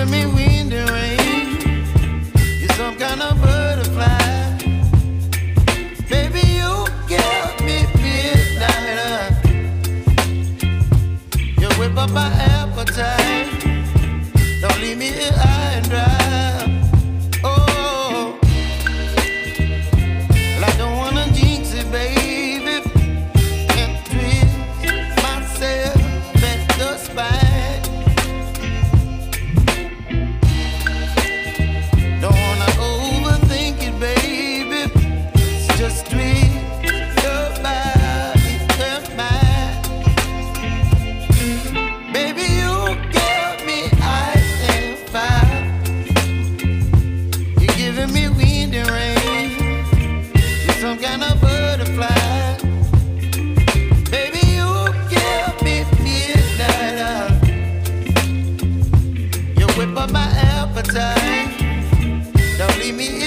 giving me wind and rain. You're some kind of butterfly. Baby, you give me midnight. You whip up my appetite. Don't leave me here high and dry. Oh, well, I don't wanna jinx it, baby. Can't twist myself at the spine. Don't wanna overthink it, baby. It's just twist your body and mine. Baby, you give me ice and fire. You're giving me wind and rain. You're some kind of butterfly. Baby, you give me midnight. You whip up my appetite. Don't leave me